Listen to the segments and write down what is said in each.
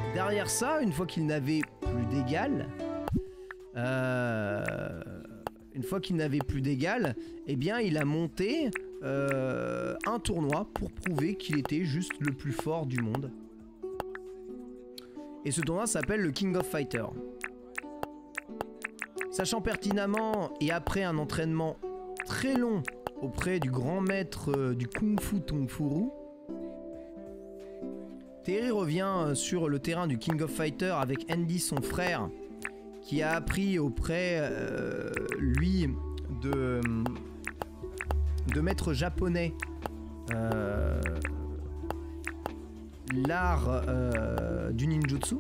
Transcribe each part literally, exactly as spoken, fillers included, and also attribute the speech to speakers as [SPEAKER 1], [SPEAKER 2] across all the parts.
[SPEAKER 1] derrière ça, une fois qu'il n'avait plus d'égal, euh, une fois qu'il n'avait plus d'égal, eh bien il a monté euh, un tournoi pour prouver qu'il était juste le plus fort du monde. Et ce tournoi s'appelle le King of Fighters. Sachant pertinemment, et après un entraînement très long auprès du grand maître euh, du Kung Fu Tung Furu, Terry revient sur le terrain du King of Fighters avec Andy, son frère, qui a appris auprès, euh, lui, de, de maîtres japonais euh, l'art euh, du ninjutsu.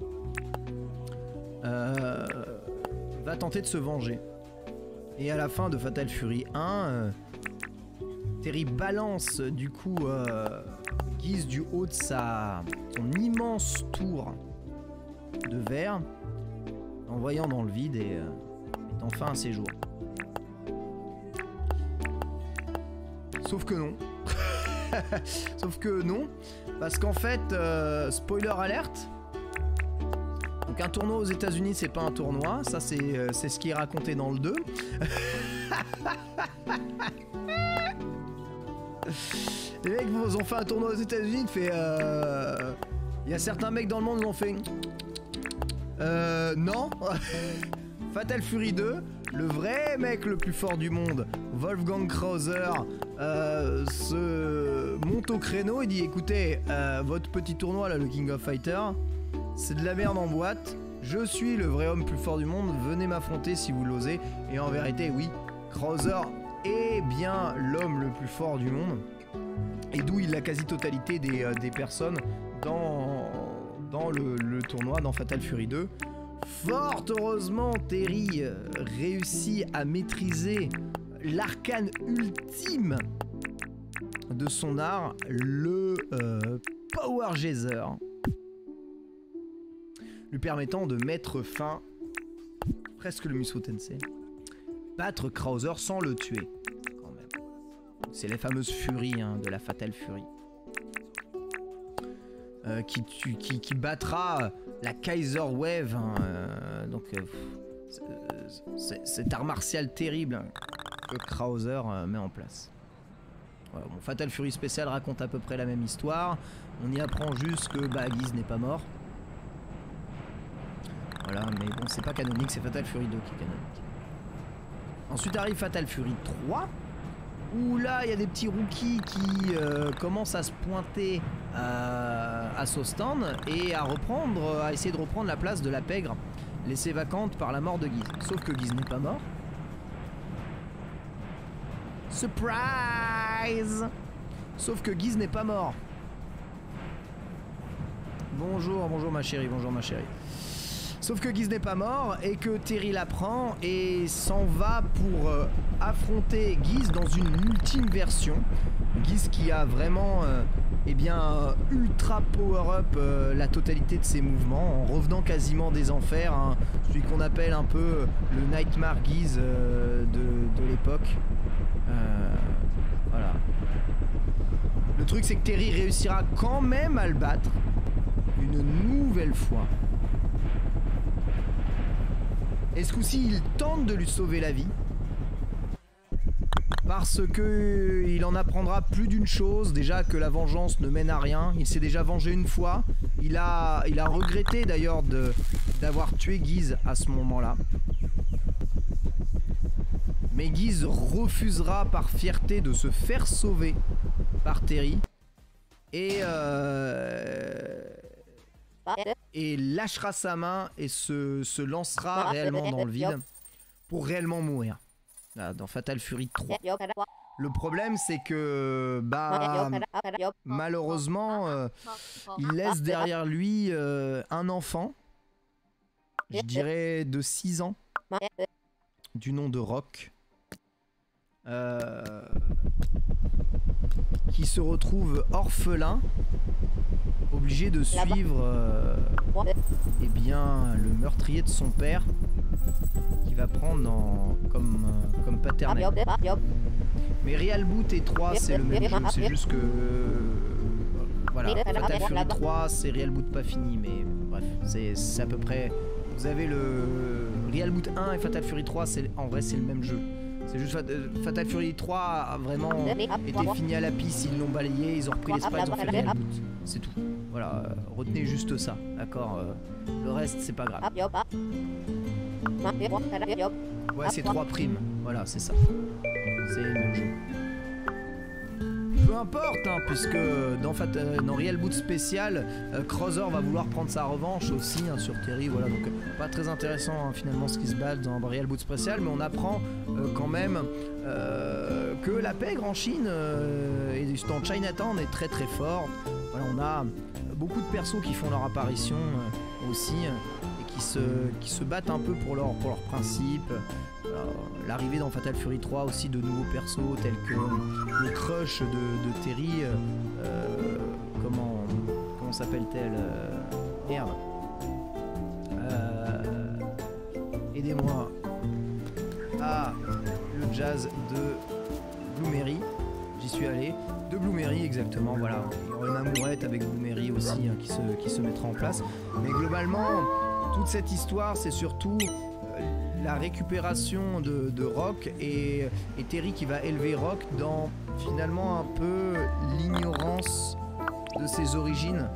[SPEAKER 1] Euh, va tenter de se venger. Et à la fin de Fatal Fury un, euh, Terry balance du coup euh, Guise du haut de sa, son immense tour de verre, envoyant dans le vide et euh, mettant fin à ses jours. Sauf que non. Sauf que non. Parce qu'en fait, euh, spoiler alerte. Donc un tournoi aux États-Unis, c'est pas un tournoi. Ça, c'est euh, c'est ce qui est raconté dans le deux. Les mecs vous ont fait un tournoi aux États-Unis, il fait. Euh... Il y a certains mecs dans le monde qui ont fait. Euh. Non. Fatal Fury deux, le vrai mec le plus fort du monde, Wolfgang Krauser, euh, se monte au créneau et dit écoutez, euh, votre petit tournoi là, le King of Fighters, c'est de la merde en boîte. Je suis le vrai homme plus fort du monde. Venez m'affronter si vous l'osez. Et en vérité, oui, Krauser est bien l'homme le plus fort du monde. Et d'où il a la quasi-totalité des, euh, des personnes dans, dans le, le tournoi, dans Fatal Fury deux. Fort heureusement, Terry euh, réussit à maîtriser l'arcane ultime de son art, le euh, Power Geyser, lui permettant de mettre fin, presque le Musou Tensei, battre Krauser sans le tuer, quand même. C'est les fameuses furies hein, de la Fatal Fury. Euh, qui, qui, qui, qui battra la Kaiser Wave, hein, euh, donc euh, cet art martial terrible hein, que Krauser euh, met en place. Voilà, bon, Fatal Fury spécial raconte à peu près la même histoire. On y apprend juste que bah, Guise n'est pas mort. Voilà, mais bon, c'est pas canonique, c'est Fatal Fury deux qui est canonique. Ensuite arrive Fatal Fury trois, où là, il y a des petits rookies qui euh, commencent à se pointer euh, à Sostan et à reprendre, à essayer de reprendre la place de la pègre laissée vacante par la mort de Guise. Sauf que Guise n'est pas mort. Surprise! Sauf que Guise n'est pas mort. Bonjour, bonjour ma chérie, bonjour ma chérie. Sauf que Guise n'est pas mort et que Terry l'apprend et s'en va pour euh, affronter Guise dans une ultime version. Guise qui a vraiment euh, eh bien, euh, ultra power up euh, la totalité de ses mouvements en revenant quasiment des enfers, hein, celui qu'on appelle un peu le Nightmare Guise euh, de, de l'époque. Euh, voilà. Le truc c'est que Terry réussira quand même à le battre une nouvelle fois. Et ce coup-ci, il tente de lui sauver la vie. Parce que il en apprendra plus d'une chose. Déjà que la vengeance ne mène à rien. Il s'est déjà vengé une fois. Il a, il a regretté d'ailleurs d'avoir tué Guise à ce moment-là. Mais Guise refusera par fierté de se faire sauver par Terry. Et... Euh... Et lâchera sa main et se, se lancera réellement dans le vide pour réellement mourir. Là, dans Fatal Fury trois. Le problème c'est que bah malheureusement euh, il laisse derrière lui euh, un enfant, je dirais de six ans, du nom de Rock, euh, qui se retrouve orphelin, obligé de suivre euh, eh bien, le meurtrier de son père, qui va prendre en, comme, euh, comme paternel. Mais Real Boot et trois c'est le même jeu, c'est juste que... Euh, voilà, Fatal Fury trois c'est Real Boot pas fini, mais... bref, c'est à peu près... Vous avez le Real Boot un et Fatal Fury trois, en vrai c'est le même jeu. C'est juste Fatal Fury trois a vraiment été fini à la pisse, ils l'ont balayé, ils ont repris les sprites, ils ont fait Real Boot. C'est tout. Voilà, euh, retenez juste ça, d'accord euh, le reste c'est pas grave. Ouais, c'est trois primes, voilà, c'est ça. C'est le même jeu. Peu importe, hein, puisque dans, Fat euh, dans Real Boot spécial, euh, Crosser va vouloir prendre sa revanche aussi hein, sur Terry, voilà, donc euh, pas très intéressant hein, finalement ce qui se passe dans Real Boot spécial, mais on apprend euh, quand même euh, que la pègre en Chine euh, et dans Chinatown est très très fort. Voilà, on a beaucoup de persos qui font leur apparition euh, aussi euh, et qui se, qui se battent un peu pour leurs pour leurs principes. L'arrivée dans Fatal Fury trois aussi de nouveaux persos tels que le crush de, de Terry, euh, comment comment s'appelle-t-elle euh, Merde. Euh, Aidez-moi. Ah, le jazz de Bloomery. J'y suis allé. De Bloomery exactement, voilà. Il y aura une amourette avec Bloomery aussi hein, qui, se, qui se mettra en place. Mais globalement, toute cette histoire, c'est surtout la récupération de, de Rock et, et Terry qui va élever Rock dans finalement un peu l'ignorance de ses origines.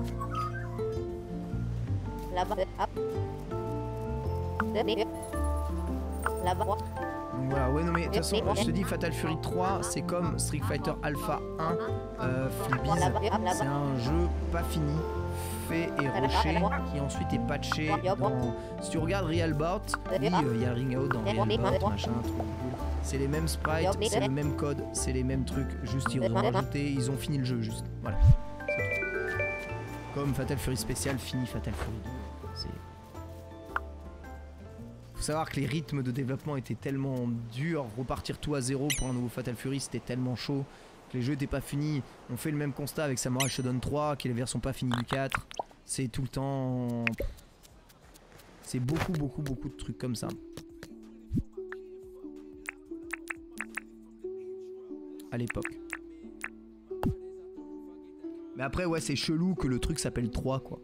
[SPEAKER 1] Donc voilà, ouais, non mais de toute façon, je te dis, Fatal Fury trois, c'est comme Street Fighter Alpha un, euh, Flippies, c'est un jeu pas fini, fait et rushé, qui ensuite est patché dans... Si tu regardes Real Bout, oui, il euh, y a Ring Out dans Real Bout, machin, trop cool. C'est les mêmes sprites, c'est le même code, c'est les mêmes trucs, juste ils ont rajouté, ils ont fini le jeu, juste, voilà. Comme Fatal Fury spécial finit Fatal Fury deux, c'est... Faut savoir que les rythmes de développement étaient tellement durs, repartir tout à zéro pour un nouveau Fatal Fury c'était tellement chaud que les jeux étaient pas finis. On fait le même constat avec Samurai Shodown trois qui est la version pas finie du quatre. C'est tout le temps... C'est beaucoup beaucoup beaucoup de trucs comme ça. À l'époque. Mais après ouais c'est chelou que le truc s'appelle trois quoi.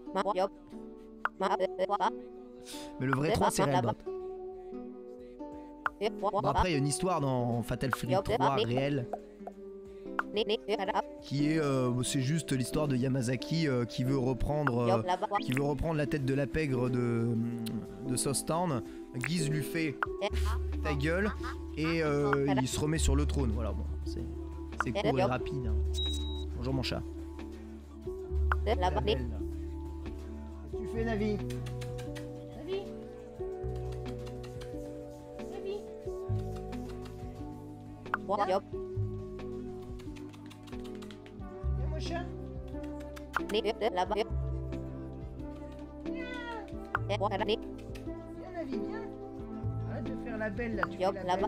[SPEAKER 1] Mais le vrai trois c'est Real Bout. Bon après il y a une histoire dans Fatal Fury trois réel qui est euh, c'est juste l'histoire de Yamazaki euh, qui veut reprendre euh, qui veut reprendre la tête de la pègre de, de Southtown. Guise lui fait ta gueule et euh, il se remet sur le trône. Voilà bon c'est court et rapide hein. Bonjour mon chat. Qu'est-ce que tu fais Navi? Navi Navi Viens mon chat. Viens Navi, viens. Arrête de faire la belle là, tu fais la belle.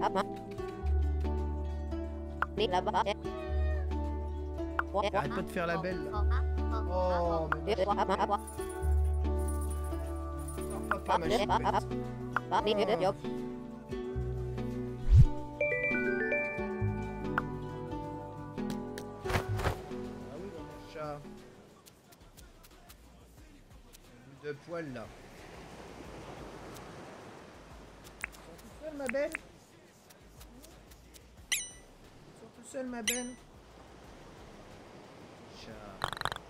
[SPEAKER 1] Arrête pas de faire la belle là. Oh, mais ma papa, ma chouette. Oh. Ah oui, mon chat. De poil là. Tu sors tout seul, ma belle? Tu sors tout seul, ma belle? Chat.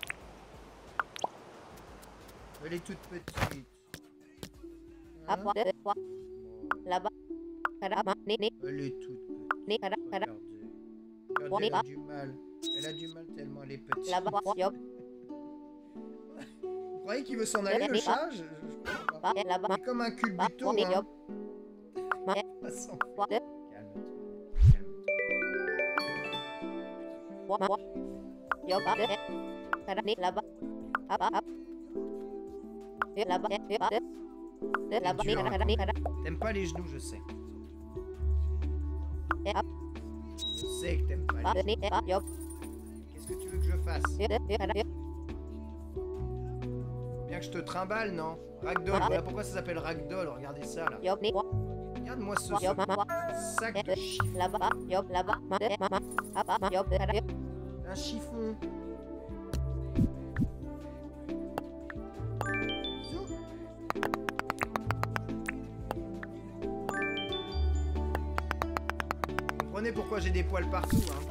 [SPEAKER 1] Elle est toute petite. Hein? Là-bas. Elle est toute petite. Regardez. Regardez, elle a du mal. Elle a du mal tellement elle est petite. Vous croyez qu'il veut s'en aller le chat? Je, je comprends pas. Il est comme un culbuto, hein. Calme-toi. T'aimes pas les genoux, je sais. Je sais que t'aimes pas les genoux. Qu'est-ce que tu veux que je fasse? Bien que je te trimballe, non? Ragdoll, voilà pourquoi ça s'appelle Ragdoll. Regardez ça là. Regarde-moi ce, ce sac de chiffon. Un chiffon. comprenez pourquoi j'ai des poils partout, hein.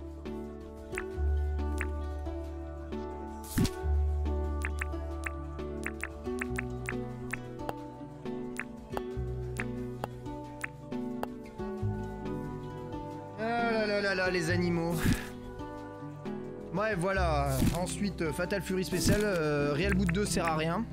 [SPEAKER 1] Ah là là là là, les animaux. Ouais, voilà. Ensuite, euh, Fatal Fury spécial. Euh, Real Boot deux sert à rien.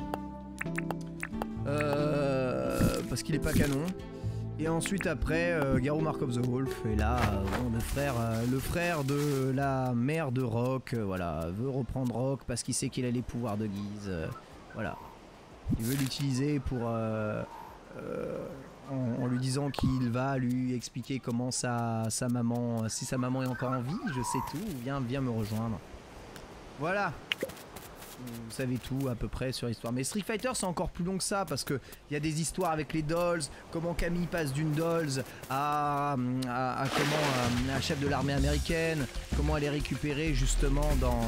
[SPEAKER 1] Euh, parce qu'il est pas canon. Et ensuite après euh, Garou Mark of the Wolf. Et là euh, bon, le frère euh, le frère de la mère de Rock euh, voilà, veut reprendre Rock parce qu'il sait qu'il a les pouvoirs de Guise. Euh, voilà. Il veut l'utiliser pour euh, euh, en, en lui disant qu'il va lui expliquer comment sa, sa maman, si sa maman est encore en vie, je sais tout, viens, viens me rejoindre. Voilà. Vous savez tout à peu près sur l'histoire. Mais Street Fighter c'est encore plus long que ça parce que il y a des histoires avec les dolls, comment Camille passe d'une dolls à, à, à comment à, à chef de l'armée américaine, comment elle est récupérée justement dans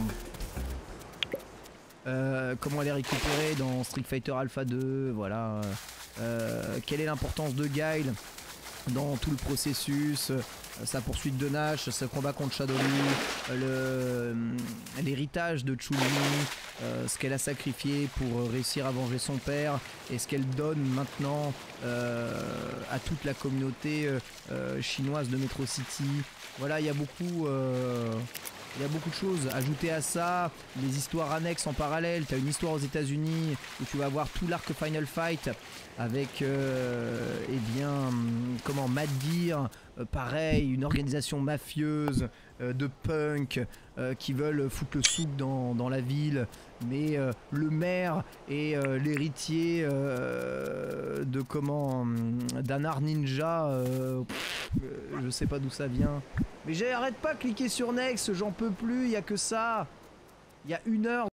[SPEAKER 1] euh, comment elle est récupérée dans Street Fighter Alpha deux, voilà. Euh, quelle est l'importance de Guile dans tout le processus, euh, sa poursuite de Nash, ce combat contre Shadow Lee, euh, l'héritage de Chun-Li, euh, ce qu'elle a sacrifié pour réussir à venger son père et ce qu'elle donne maintenant euh, à toute la communauté euh, chinoise de Metro City. Voilà, il y a beaucoup... Euh, Il y a beaucoup de choses. Ajouter à ça les histoires annexes en parallèle. Tu as une histoire aux États-Unis où tu vas voir tout l'arc Final Fight avec, euh, eh bien, comment, Mad Gear, euh, pareil, une organisation mafieuse euh, de punk euh, qui veulent foutre le souk dans, dans la ville. Mais euh, le maire est euh, l'héritier euh, de comment, d'un art ninja. Euh, pff, euh, je sais pas d'où ça vient. Mais j'arrête pas de cliquer sur Next, j'en peux plus, il y a que ça. Il y a une heure.